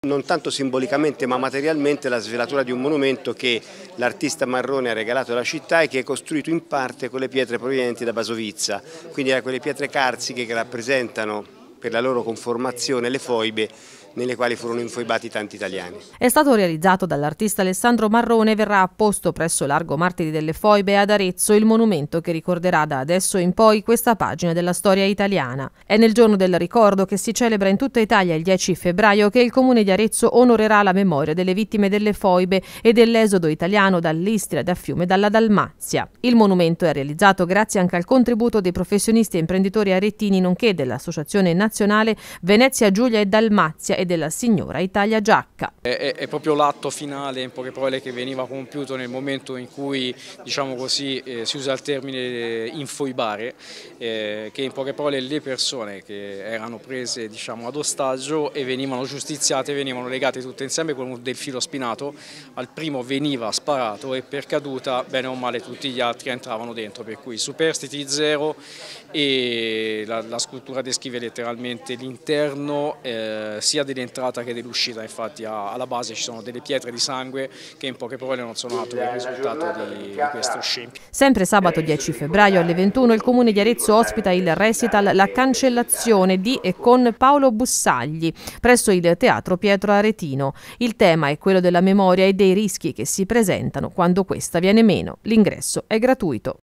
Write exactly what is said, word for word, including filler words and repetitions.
Non tanto simbolicamente ma materialmente la svelatura di un monumento che l'artista Marrone ha regalato alla città e che è costruito in parte con le pietre provenienti da Basovizza, quindi da quelle pietre carsiche che rappresentano per la loro conformazione le foibe nelle quali furono infoibati tanti italiani. È stato realizzato dall'artista Alessandro Marrone e verrà apposto presso Largo Martiri delle Foibe ad Arezzo il monumento che ricorderà da adesso in poi questa pagina della storia italiana. È nel giorno del ricordo, che si celebra in tutta Italia il dieci febbraio, che il comune di Arezzo onorerà la memoria delle vittime delle foibe e dell'esodo italiano dall'Istria, da Fiume e dalla Dalmazia. Il monumento è realizzato grazie anche al contributo dei professionisti e imprenditori aretini, nonché dell'Associazione Nazionale Venezia Giulia e Dalmazia e della signora Italia Giacca. È, è proprio l'atto finale, in poche parole, che veniva compiuto nel momento in cui, diciamo così, eh, si usa il termine infoibare, eh, che in poche parole le persone che erano prese, diciamo, ad ostaggio e venivano giustiziate, venivano legate tutte insieme con del filo spinato. Al primo veniva sparato e per caduta, bene o male, tutti gli altri entravano dentro, per cui superstiti zero, e la, la scultura descrive letteralmente l'interno eh, sia dell'entrata che dell'uscita. Infatti alla base ci sono delle pietre di sangue che in poche parole non sono altro che il risultato di, di questo scempio. Sempre sabato dieci febbraio alle ventuno il comune di Arezzo ospita il recital La cancellazione di e con Paolo Bussagli presso il Teatro Pietro Aretino. Il tema è quello della memoria e dei rischi che si presentano quando questa viene meno. L'ingresso è gratuito.